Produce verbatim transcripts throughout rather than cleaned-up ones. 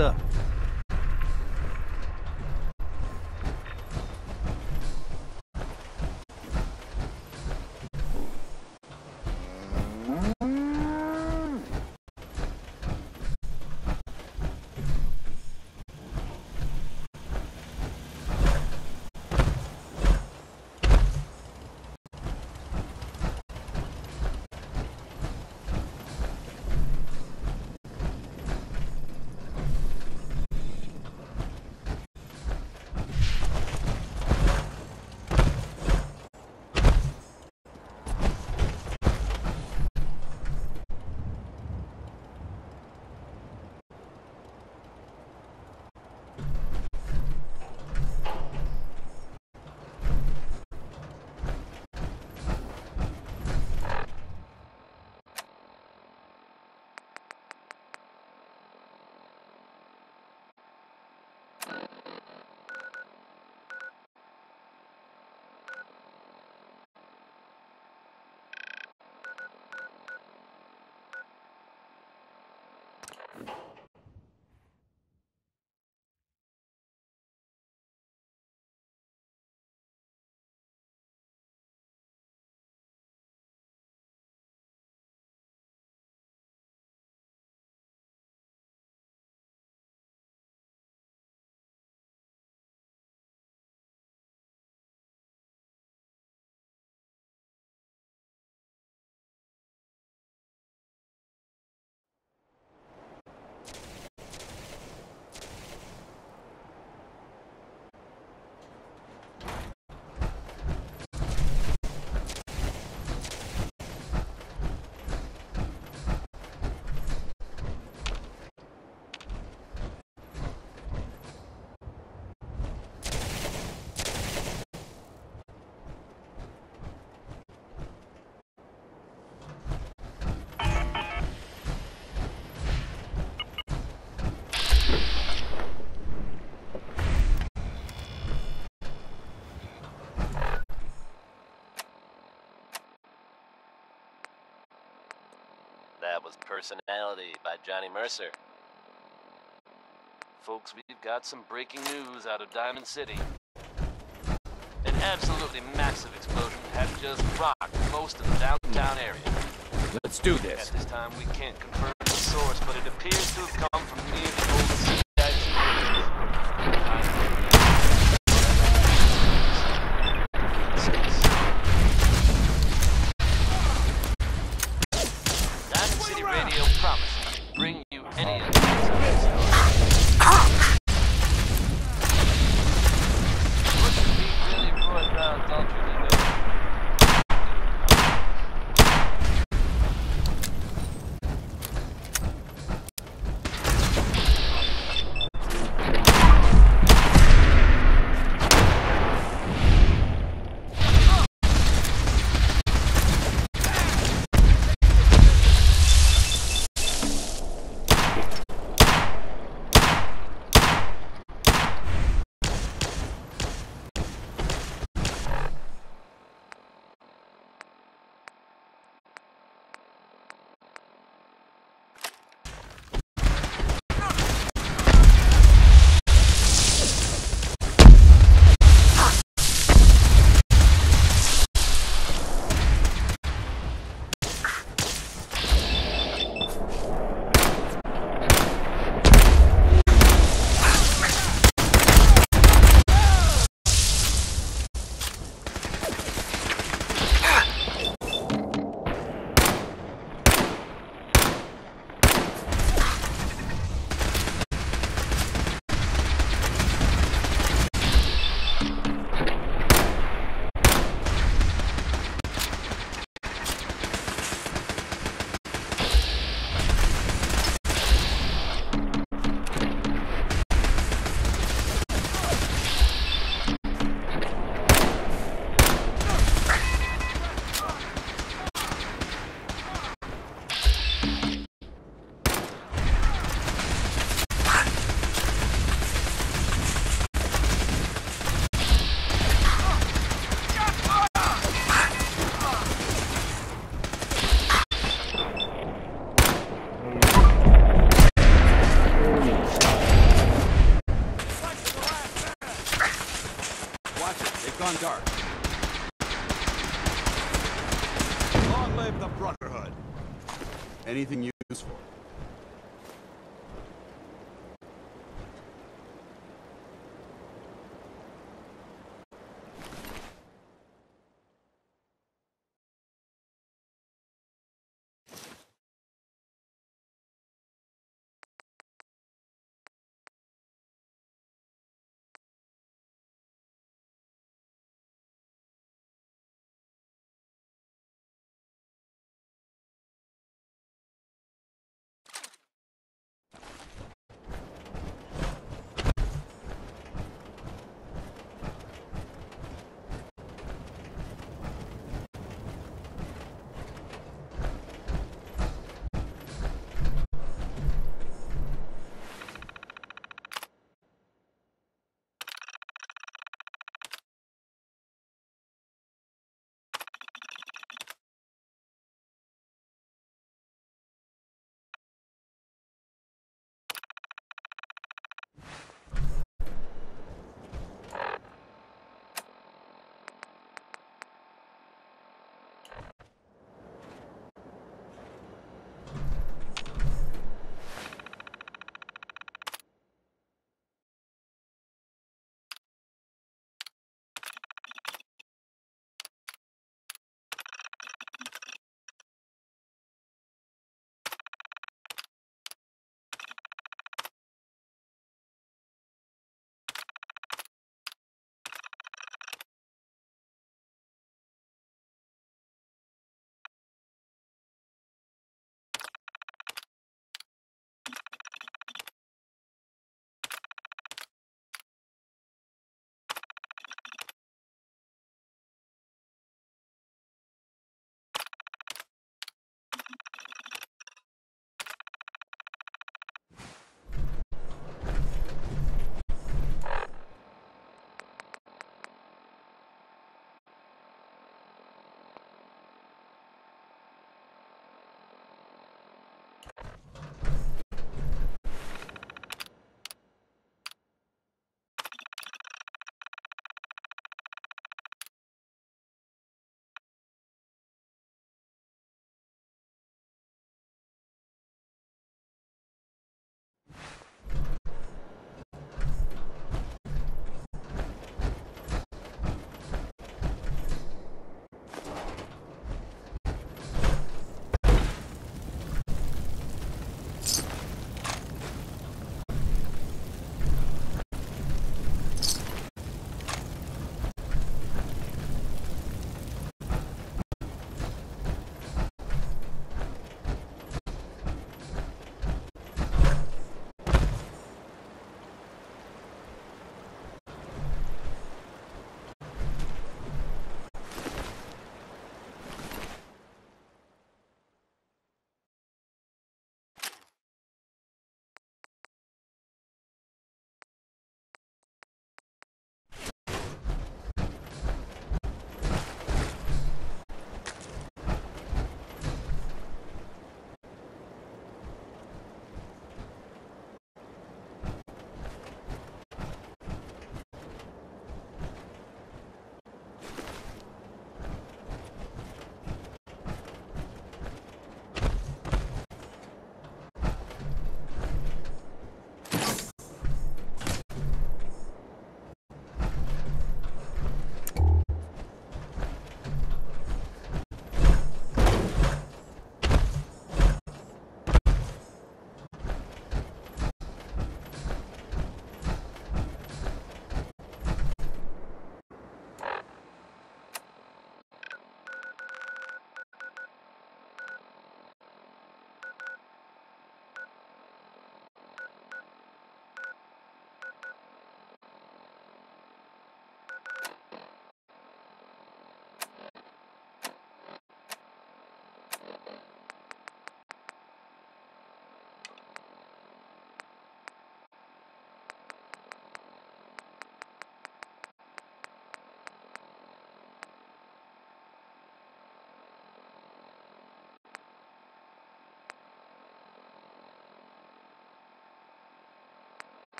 up? That was Personality by Johnny Mercer. Folks, we've got some breaking news out of Diamond City. An absolutely massive explosion had just rocked most of the downtown area. Let's do this. At this time, we can't confirm the source, but it appears to have come from near the old C I Diamond City Radio promises to bring you any information of this story. Wouldn't be really brought down adultery, though. bribe the Brotherhood. Anything useful?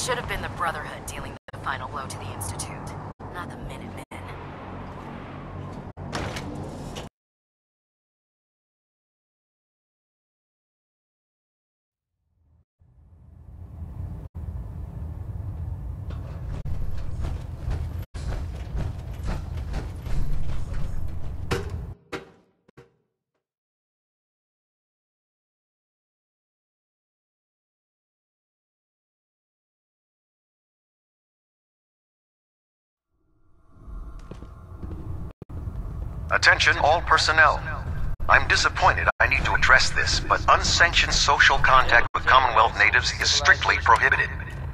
Should have been the Brotherhood dealing the final blow to the Institute, not the Minutemen. Attention all personnel. I'm disappointed I need to address this, but unsanctioned social contact with Commonwealth natives is strictly prohibited.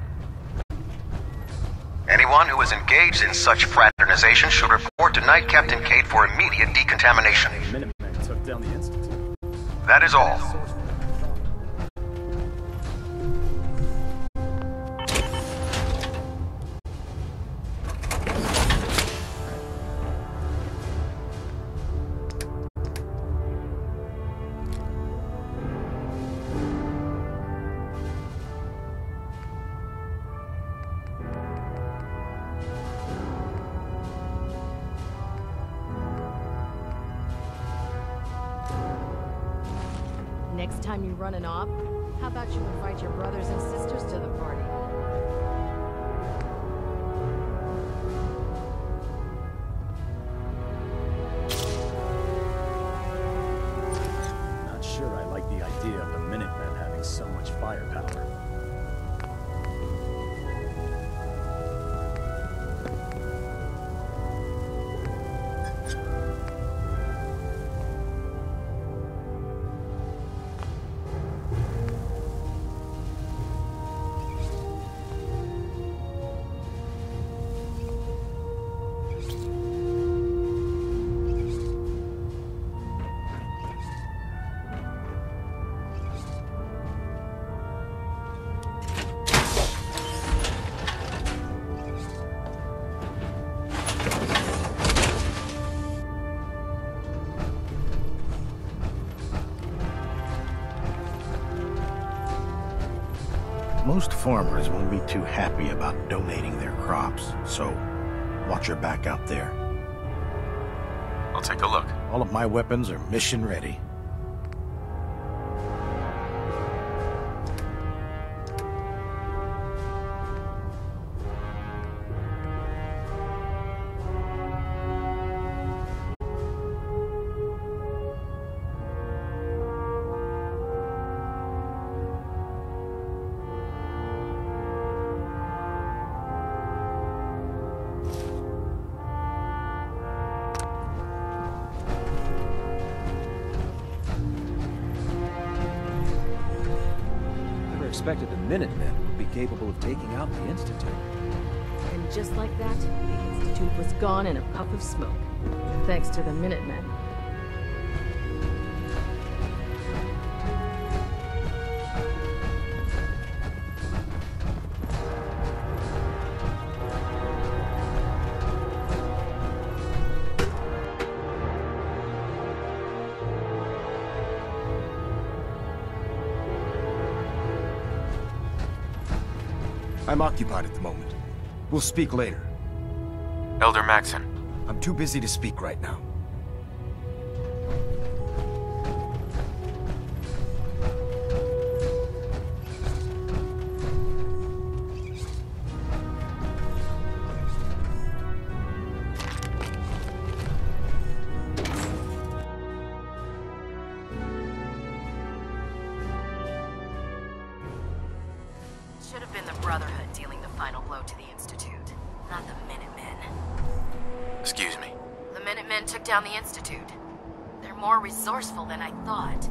Anyone who is engaged in such fraternization should report to Knight Captain Cade for immediate decontamination. Minutemen took down the Institute. That is all. Next time you running off, how about you invite your brothers and sisters to the party? Not sure I like the idea of the Minutemen having so much firepower. Most farmers won't be too happy about donating their crops, so watch your back out there. I'll take a look. All of my weapons are mission ready. Expected the Minutemen would be capable of taking out the Institute. And just like that, the Institute was gone in a puff of smoke. Thanks to the Minutemen. I'm occupied at the moment. We'll speak later. Elder Maxson. I'm too busy to speak right now. Should have been the Brotherhood dealing the final blow to the Institute, not the Minutemen. Excuse me. The Minutemen took down the Institute. They're more resourceful than I thought.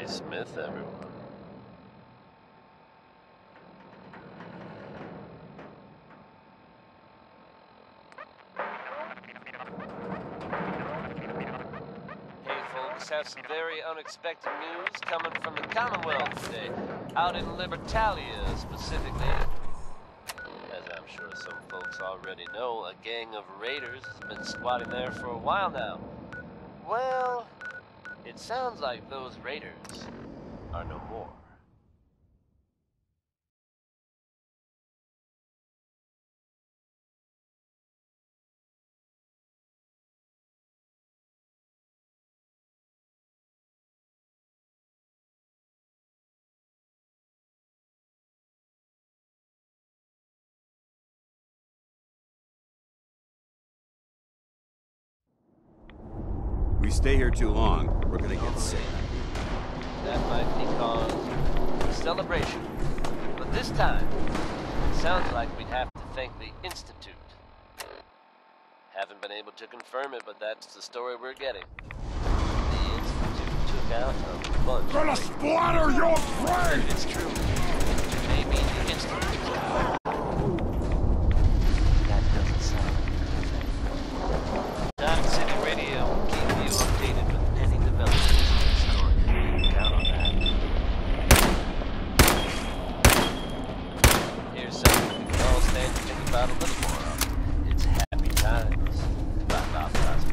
Stay Smith, everyone. Hey folks, have some very unexpected news coming from the Commonwealth today. Out in Libertalia, specifically. As I'm sure some folks already know, a gang of raiders has been squatting there for a while now. Well, it sounds like those raiders are no more. We stay here too long, we're gonna get sick. That might be cause of celebration. But this time, it sounds like we'd have to thank the Institute. Haven't been able to confirm it, but that's the story we're getting. The Institute took out a bunch. Gonna splatter your brain! It's true. It may mean the Institute. That doesn't sound good. Diamond City Radio will keep you updated with any developments in the story. Count on that. Here's something we can all stand to think about a little more of. It's Happy Times by Bob Cosby.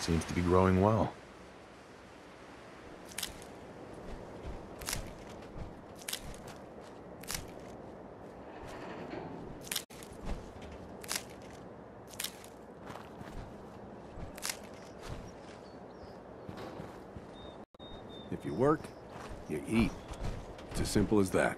Seems to be growing well. If you work, you eat. It's as simple as that.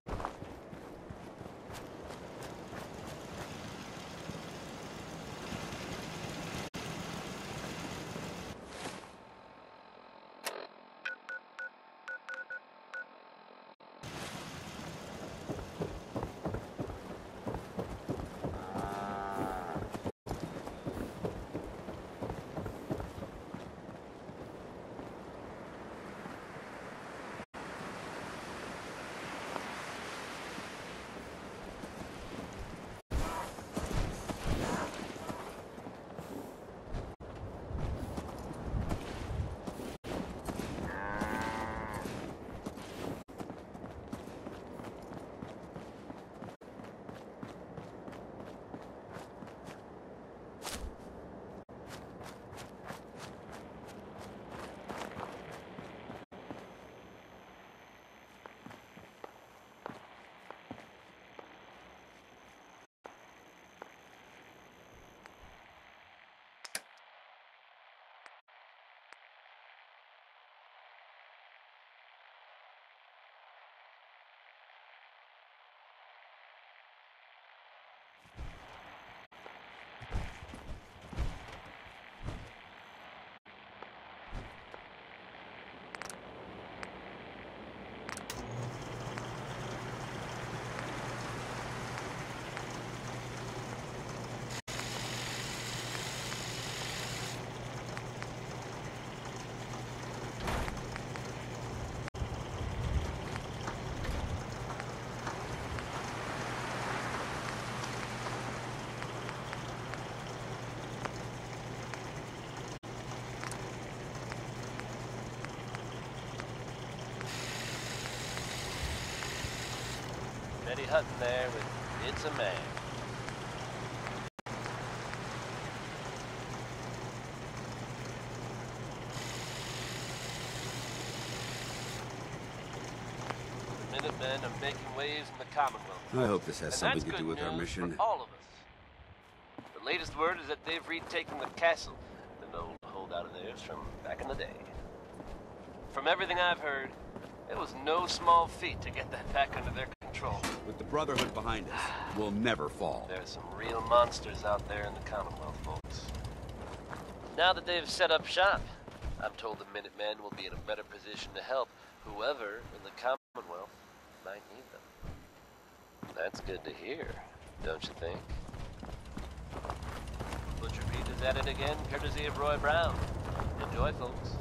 Betty Hutton there with It's a Man. The Minutemen are making waves in the Commonwealth. I hope this has And something that's to do good with our news mission. for all of us. The latest word is that they've retaken the castle, an old holdout of theirs from back in the day. From everything I've heard, it was no small feat to get that back under their control. With the Brotherhood behind us, we'll never fall. There's some real monsters out there in the Commonwealth, folks. Now that they've set up shop, I'm told the Minutemen will be in a better position to help whoever in the Commonwealth might need them. That's good to hear, don't you think? Butcher Pete is at it again, courtesy of Roy Brown. Enjoy, folks.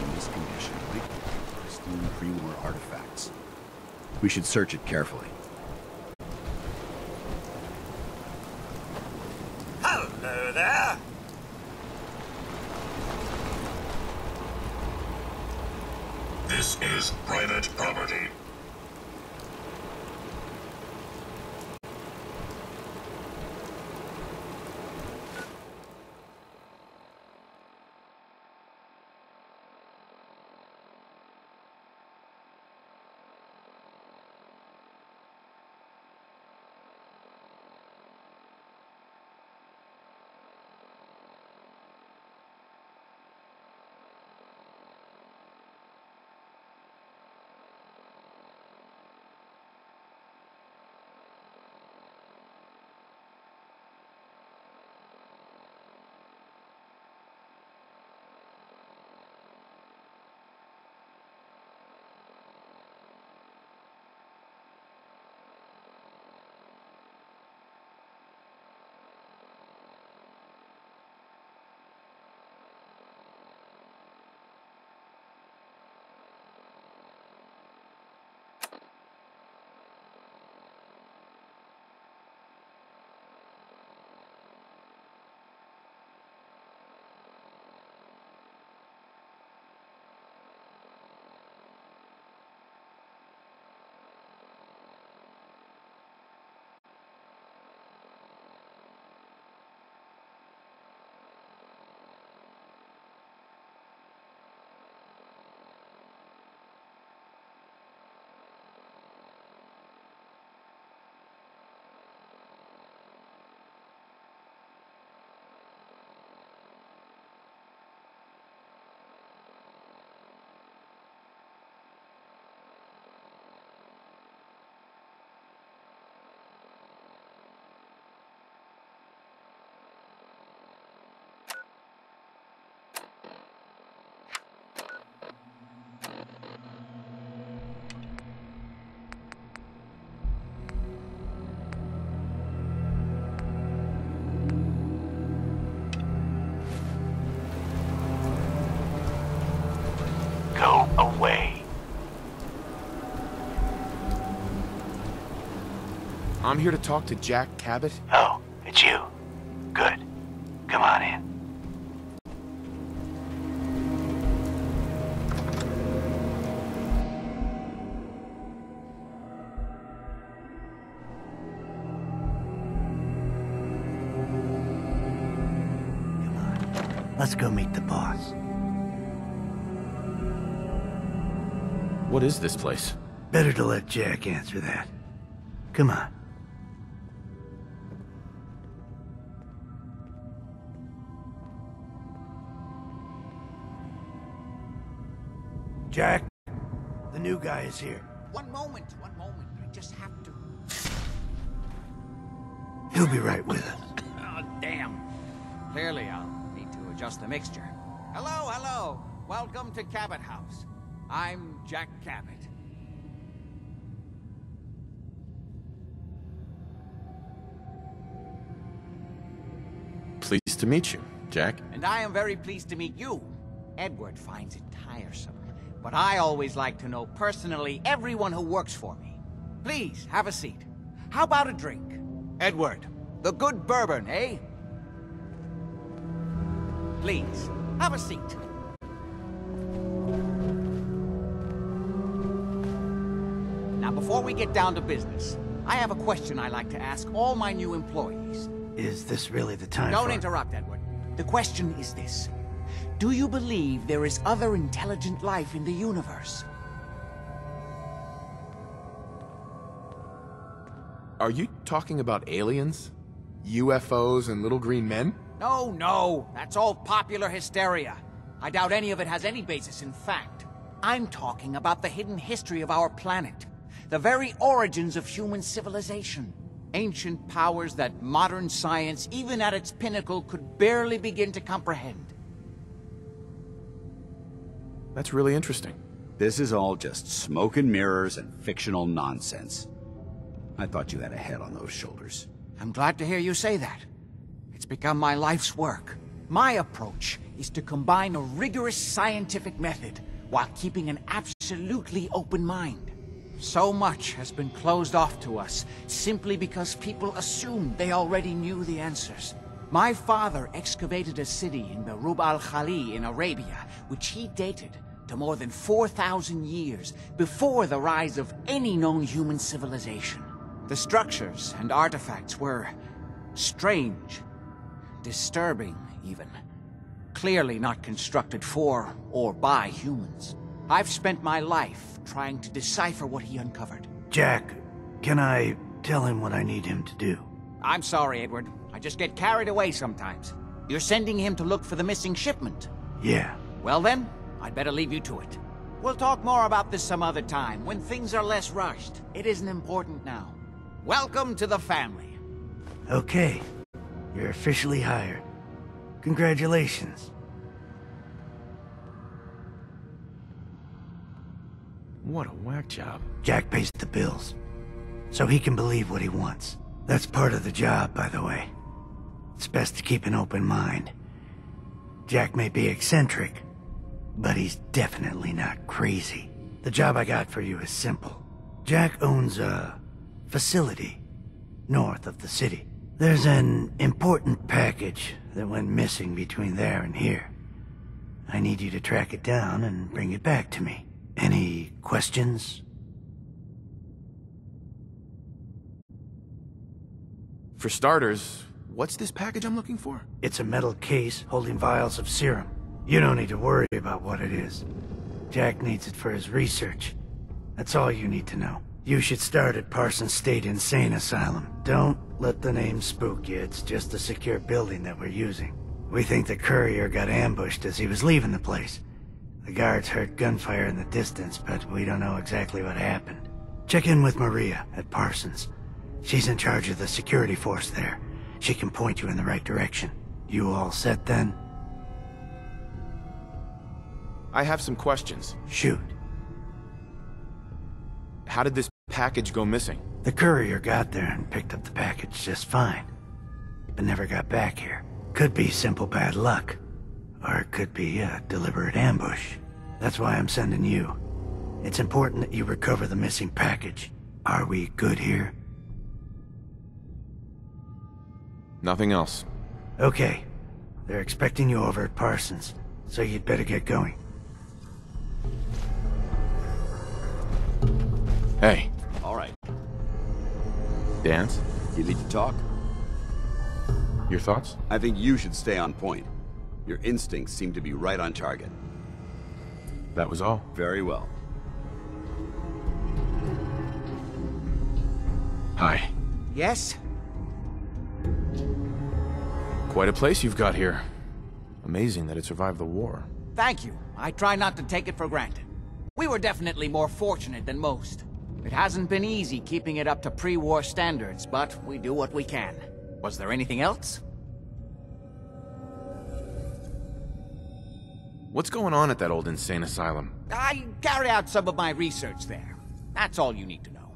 in this condition, right? Pristine pre-war artifacts. We should search it carefully. Hello there! This is private property. Go away. I'm here to talk to Jack Cabot. Oh, it's you. Good. Come on in. Come on. Let's go meet the boss. What is this place? Better to let Jack answer that. Come on. Jack, the new guy is here. One moment, one moment. I just have to... He'll be right with us. Oh, damn. Clearly, I'll need to adjust the mixture. Hello, hello. Welcome to Cabot House. I'm Jack Cabot. Pleased to meet you, Jack. And I am very pleased to meet you. Edward finds it tiresome, but I always like to know personally everyone who works for me. Please, have a seat. How about a drink? Edward, the good bourbon, eh? Please, have a seat. Now, before we get down to business, I have a question I like to ask all my new employees. Is this really the time Don't for... interrupt, Edward. The question is this. Do you believe there is other intelligent life in the universe? Are you talking about aliens? U F Os and little green men? No, no. That's all popular hysteria. I doubt any of it has any basis in fact. I'm talking about the hidden history of our planet. The very origins of human civilization. Ancient powers that modern science, even at its pinnacle, could barely begin to comprehend. That's really interesting. This is all just smoke and mirrors and fictional nonsense. I thought you had a head on those shoulders. I'm glad to hear you say that. It's become my life's work. My approach is to combine a rigorous scientific method while keeping an absolutely open mind. So much has been closed off to us simply because people assumed they already knew the answers. My father excavated a city in the Rub al-Khali in Arabia, which he dated to more than four thousand years before the rise of any known human civilization. The structures and artifacts were strange, disturbing even. Clearly not constructed for or by humans. I've spent my life trying to decipher what he uncovered. Jack, can I tell him what I need him to do? I'm sorry, Edward. I just get carried away sometimes. You're sending him to look for the missing shipment? Yeah. Well then, I'd better leave you to it. We'll talk more about this some other time, when things are less rushed. It isn't important now. Welcome to the family. Okay. You're officially hired. Congratulations. What a whack job. Jack pays the bills, so he can believe what he wants. That's part of the job, by the way. It's best to keep an open mind. Jack may be eccentric, but he's definitely not crazy. The job I got for you is simple. Jack owns a facility north of the city. There's an important package that went missing between there and here. I need you to track it down and bring it back to me. Any questions? For starters, what's this package I'm looking for? It's a metal case holding vials of serum. You don't need to worry about what it is. Jack needs it for his research. That's all you need to know. You should start at Parsons State Insane Asylum. Don't let the name spook you. It's just a secure building that we're using. We think the courier got ambushed as he was leaving the place. The guards heard gunfire in the distance, but we don't know exactly what happened. Check in with Maria at Parsons. She's in charge of the security force there. She can point you in the right direction. You all set then? I have some questions. Shoot. How did this package go missing? The courier got there and picked up the package just fine, but never got back here. Could be simple bad luck, or it could be a deliberate ambush. That's why I'm sending you. It's important that you recover the missing package. Are we good here? Nothing else. Okay. They're expecting you over at Parsons, so you'd better get going. Hey. All right. Dance? You need to talk? Your thoughts? I think you should stay on point. Your instincts seem to be right on target. That was all. Very well. Hi. Yes? Quite a place you've got here. Amazing that it survived the war. Thank you. I try not to take it for granted. We were definitely more fortunate than most. It hasn't been easy keeping it up to pre-war standards, but we do what we can. Was there anything else? What's going on at that old insane asylum? I carry out some of my research there. That's all you need to know.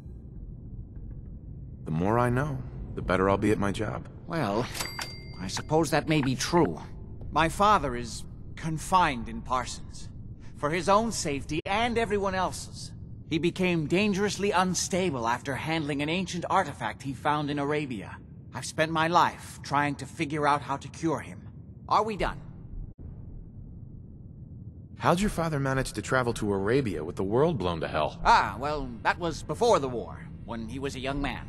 The more I know, the better I'll be at my job. Well, I suppose that may be true. My father is confined in Parsons. For his own safety and everyone else's. He became dangerously unstable after handling an ancient artifact he found in Arabia. I've spent my life trying to figure out how to cure him. Are we done? How'd your father manage to travel to Arabia with the world blown to hell? Ah, well, that was before the war, when he was a young man.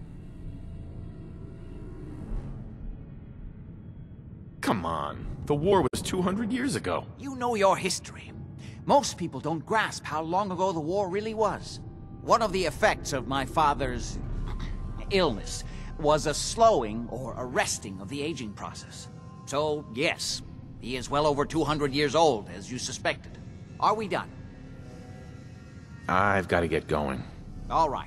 Come on. The war was two hundred years ago. You know your history. Most people don't grasp how long ago the war really was. One of the effects of my father's illness was a slowing or arresting of the aging process. So, yes, he is well over two hundred years old, as you suspected. Are we done? I've got to get going. All right.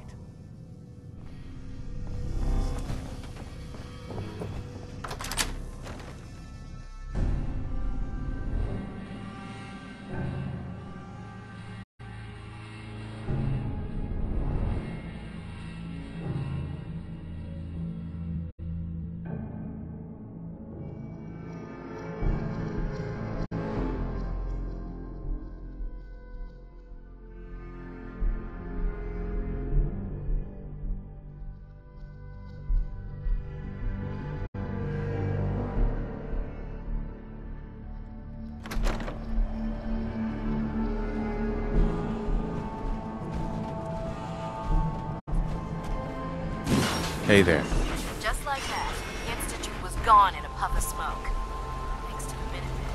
Hey there. Just like that, the Institute was gone in a puff of smoke. Thanks to the Minutemen.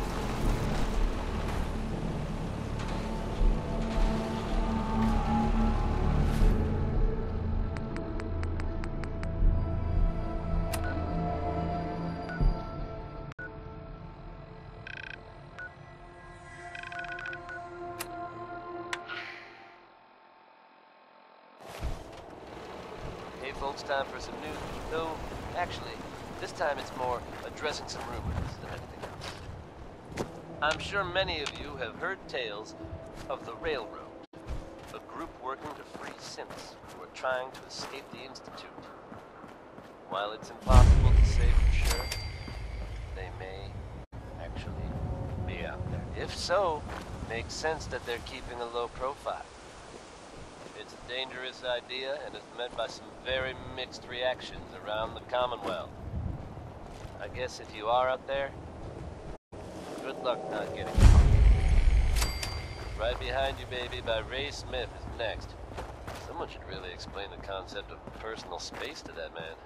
Hey folks, time for some news. Though, actually, this time it's more addressing some rumors than anything else. I'm sure many of you have heard tales of the Railroad, a group working to free synths who are trying to escape the Institute. While it's impossible to say for sure, they may actually be out there. If so, makes sense that they're keeping a low profile. It's a dangerous idea and is met by some very mixed reactions around the Commonwealth. I guess if you are out there, good luck not getting caught. Right Behind You Baby by Ray Smith is next. Someone should really explain the concept of personal space to that man.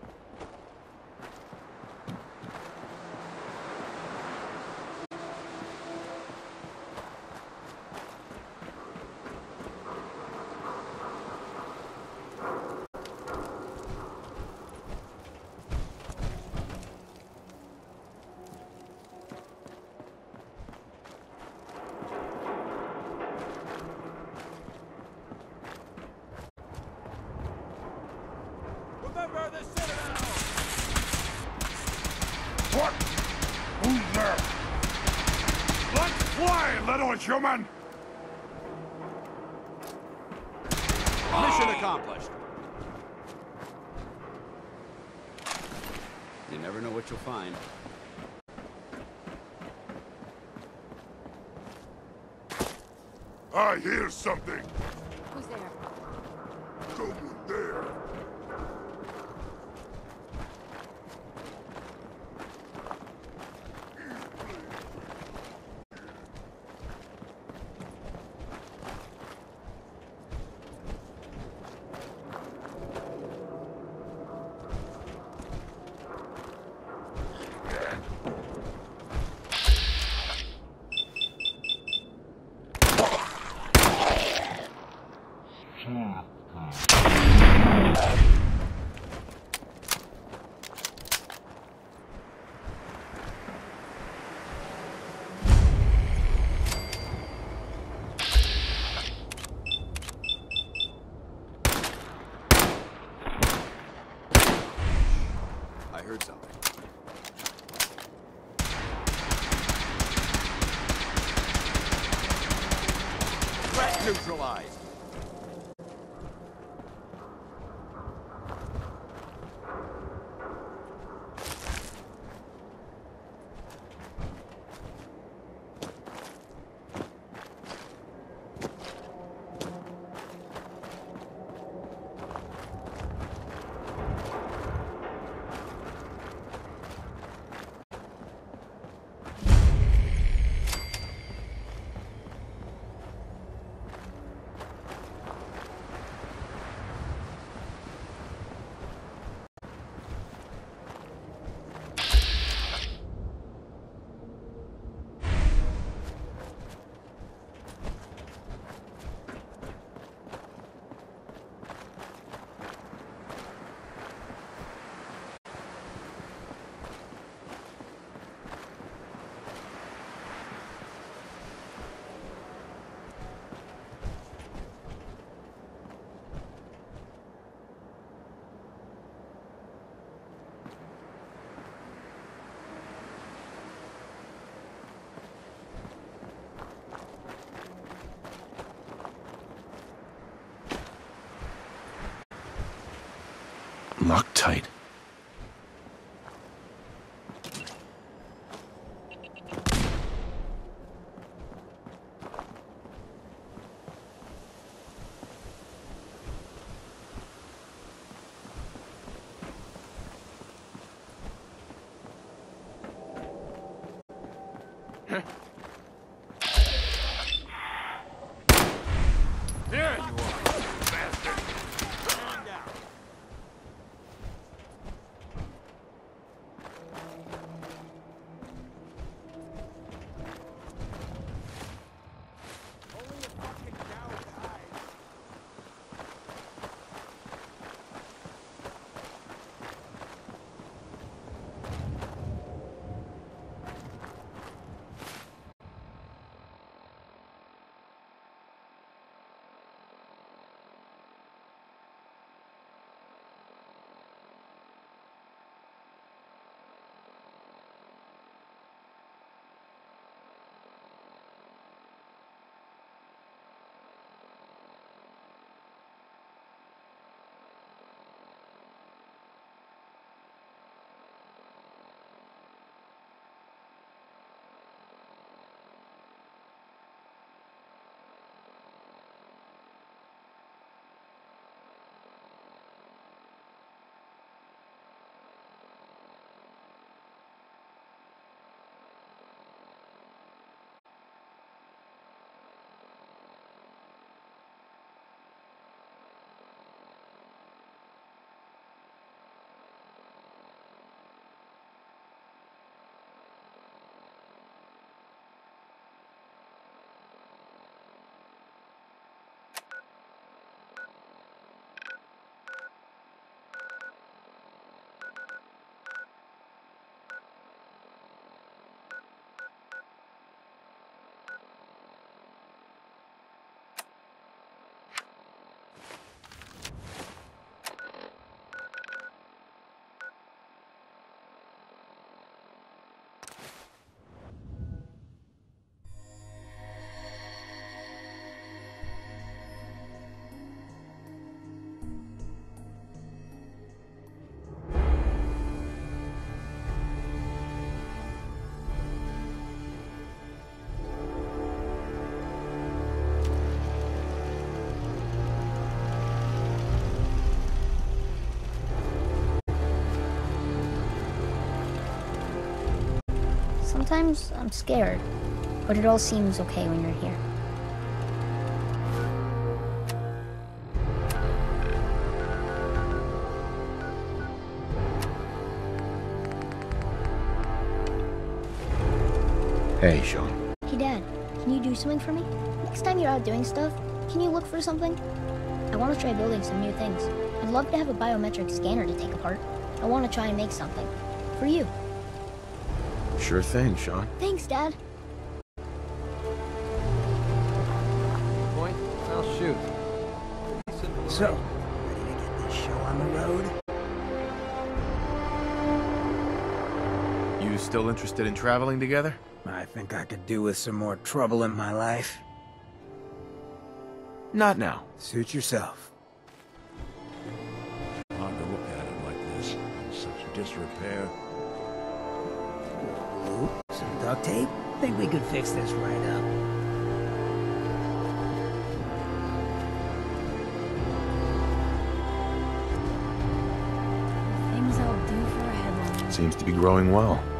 What? Who's there? Let's fly, little human! Mission accomplished. You never know what you'll find. I hear something. Who's there? Someone there. I heard something. Threat neutralized. Loctite. There you are, bastard! Calm down. Sometimes I'm scared, but it all seems okay when you're here. Hey, Sean. Hey, Dad, can you do something for me? Next time you're out doing stuff, can you look for something? I want to try building some new things. I'd love to have a biometric scanner to take apart. I want to try and make something. For you. Sure thing, Sean. Thanks, Dad. Point, I'll shoot. So, ready to get this show on the road? You still interested in traveling together? I think I could do with some more trouble in my life. Not now. Suit yourself. Hard to look at it like this. Such disrepair. Glue? Some duct tape? Think we could fix this right up. Things I'll do for a headline. Seems to be growing well.